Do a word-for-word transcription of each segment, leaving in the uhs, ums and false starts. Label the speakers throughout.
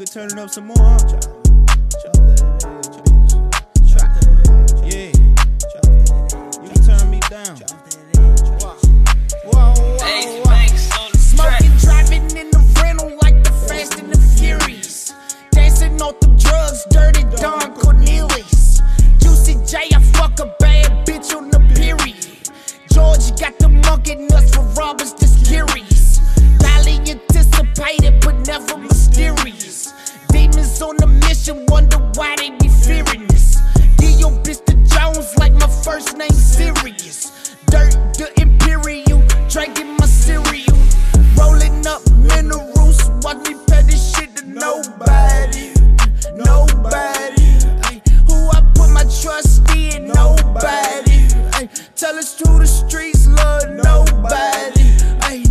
Speaker 1: can turn it up some more, huh? Yeah, you can turn me down. Whoa, whoa, whoa.
Speaker 2: Smoking, driving in the rental like the Fast and the Furious. Dancing off them drugs, dirty Don Cornelius. Juicy J, I fuck a bad bitch on the period. George got the monkey nuts for robbers that's curious. Highly anticipated but never mysterious. Demons on a mission, wonder why they be fearing us. Give your bitch the Jones like my first name Sirius. Dirt, the Imperial, drinking my cereal. Rolling up minerals, watch me pay this shit to nobody. Nobody. Ay, who I put my trust in, nobody. Ay, tell us through the streets, love nobody. Ay,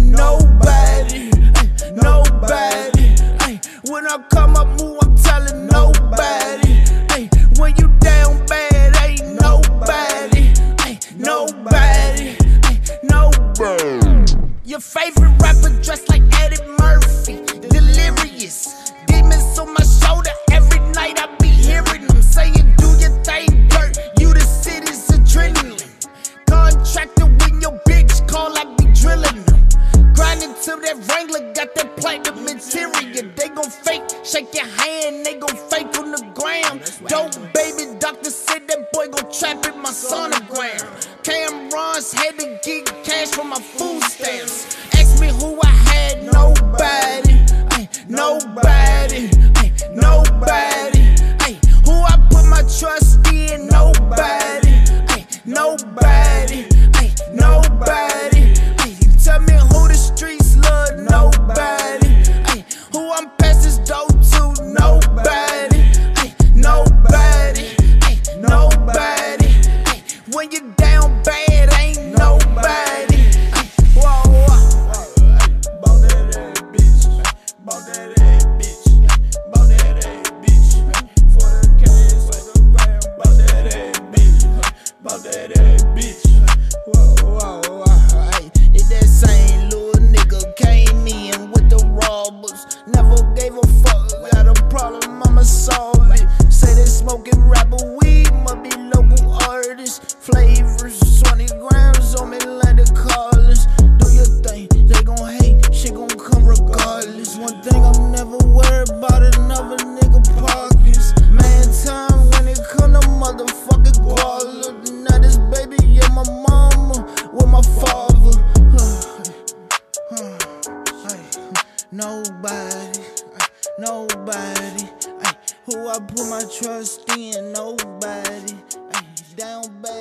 Speaker 2: nobody. Ay, nobody. Ay, when I come up, move, I'm telling nobody. Ay, when you down bad, ain't nobody. Ay, nobody. Ay, nobody. Your favorite rapper dressed like Eddie Murphy, delirious. Demons on my shoulder, every night I be hearing them saying, do your thing, Bert, you the city's adrenaline. Contractor when your bitch call, I be drilling them. Grinding till that Wrangler got that platinum interior. They gon' fake, shake your hand, they gon' fake on the ground. Dope baby, doctor said that boy gon' trap in my sonogram. Cameron's had to get cash from my food stamps. Ask me who I had, nobody. Ay, nobody. Ay, nobody. Ay, who I put my trust in, nobody. Ay, nobody. Ay, nobody. Ay, tell me who the streets love, nobody. Ay, who I'm past this dope to, nobody. Ay, nobody. Ay, nobody. Ay, when you down bad, ain't nobody. Ay, whoa, whoa.
Speaker 1: Bought that ass bitch. Bought that ass bitch. Bought that ass bitch. For the cash, for the gram. Bought that ass bitch. Bought that ass bitch. Whoa, whoa, whoa.
Speaker 2: Ay, it's that same little nigga came in with the robbers. Never gave a fuck. Got a problem, I'ma solve it. Say they smoking rapper weed, must be local artists. Flavors, twenty grams on me like the collars. Do your thing, they gon' hate, shit gon' come regardless. One thing I'm never worried about, another nigga pockets. Man, time when it come to motherfucking guala. Now this baby, yeah, my mama with my father. Nobody, nobody. Ay, who I put my trust in, nobody. Ay, down bad.